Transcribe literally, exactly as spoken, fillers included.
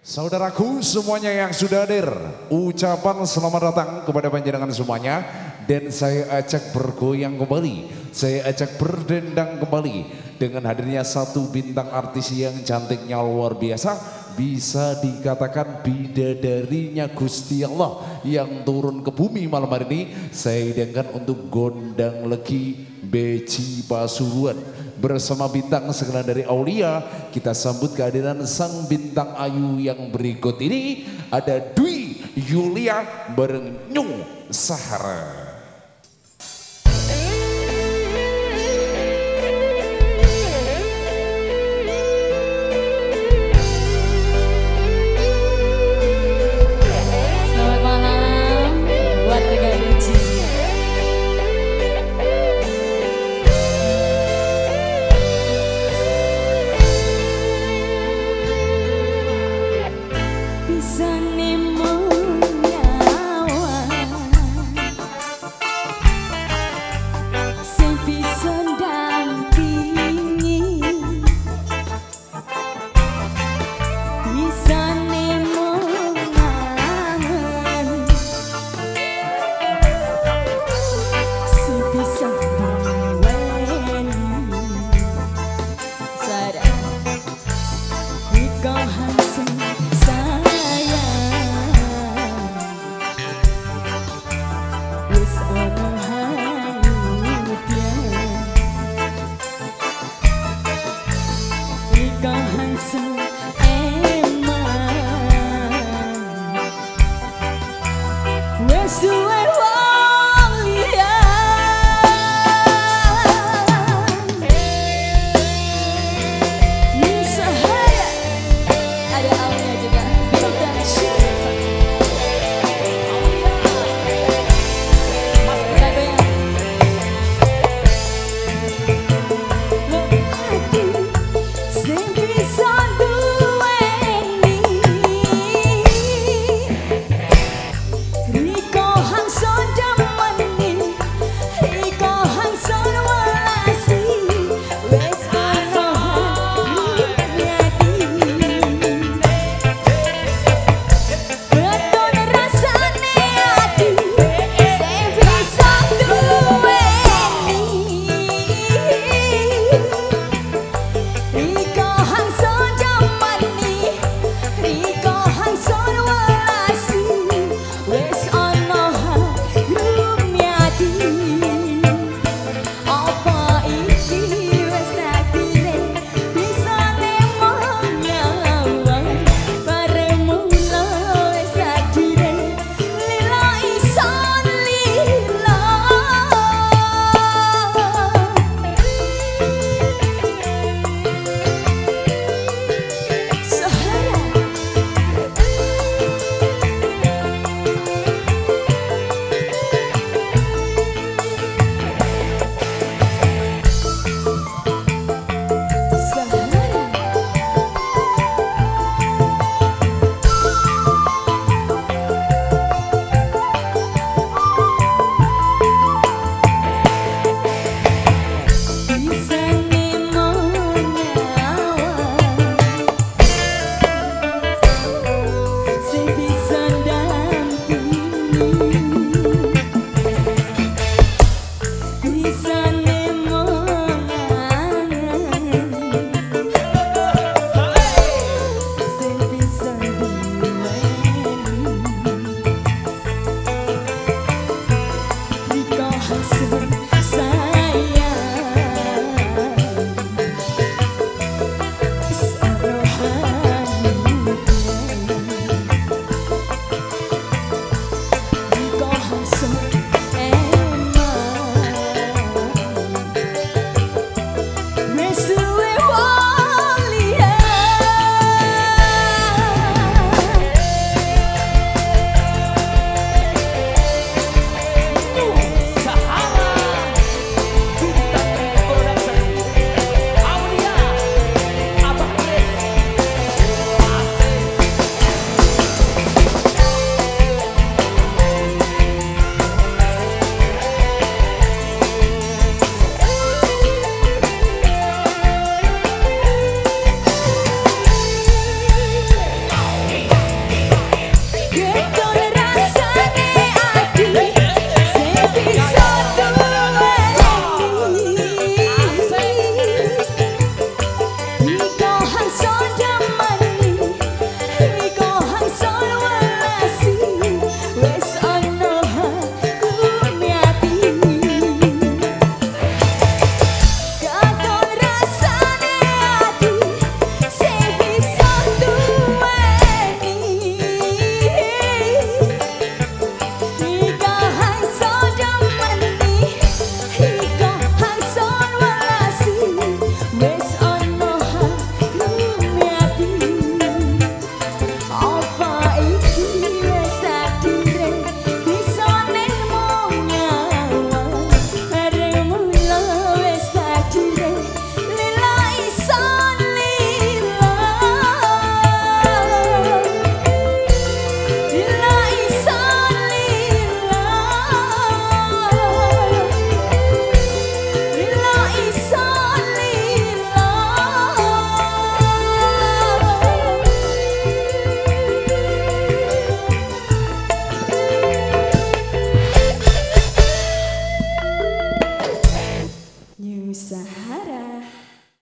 Saudaraku semuanya yang sudah hadir, ucapan selamat datang kepada panjenengan semuanya. Dan saya ajak bergoyang kembali, saya ajak berdendang kembali dengan hadirnya satu bintang artis yang cantiknya luar biasa. Bisa dikatakan bidadarinya Gusti Allah yang turun ke bumi malam hari ini. Saya hidangkan untuk Gondang Legi Beci Pasuruan bersama bintang segenap dari Aulia. Kita sambut kehadiran sang bintang ayu yang berikut ini. Ada Dwi Yulia bareng Nyung Sahara.